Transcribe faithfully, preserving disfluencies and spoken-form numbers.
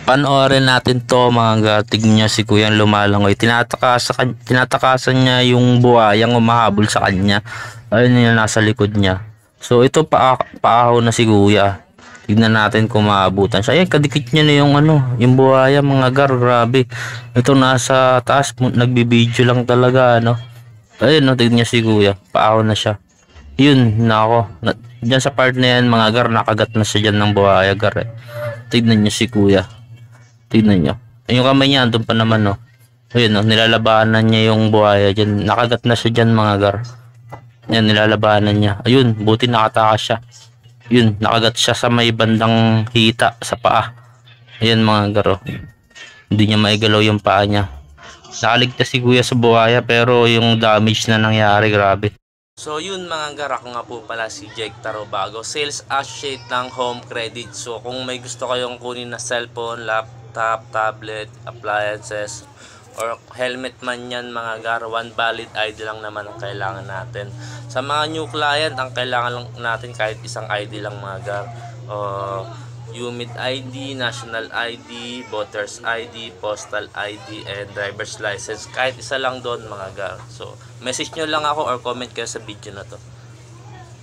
Panoorin natin to mga gar. Tignan niya si Kuya lumalangoy. Tinatakasan, tinatakasan niya yung buhayang umahabol sa kanya. Ayun yung nasa likod niya. So ito pa paahaw na si Kuya. Tignan natin kung maabutan siya. Ayan, kadikit niya na yung ano, yung buhaya mga gar. Grabe. Ito nasa taas, nagbibideo lang talaga ano. Ayun no, tignan niya si Kuya. Paahaw na siya. Yun, nako. Na, diyan sa part na yan mga gar, nakagat na siya dyan ng buhaya gar eh. Tignan niya si Kuya. Tignan nyo. Yung kamay niya, andun pa naman, no. Ayun, no. Nilalabanan niya yung buhaya dyan. Nakagat na siya dyan, mga gar. Yan, nilalabanan niya. Ayun, buti nakatakas siya. Yun, nakagat siya sa may bandang hita, sa paa. Ayun, mga gar, oh. Hindi niya maigalaw yung paa niya. Nakaligtas si Kuya sa buhaya, pero yung damage na nangyari, grabe. So yun mga gar, ako nga po pala si Jake Tarobago, Sales Associate ng Home Credit. So kung may gusto kayong kunin na cellphone, laptop, tablet, appliances, or helmet man yan mga gar, one valid I D lang naman ang kailangan natin. Sa mga new client, ang kailangan lang natin kahit isang I D lang mga gar. Uh, U M I D I D, National I D, Voters I D, Postal I D, and Driver's License. Kahit isa lang doon mga gar. So, message nyo lang ako or comment kayo sa video na to.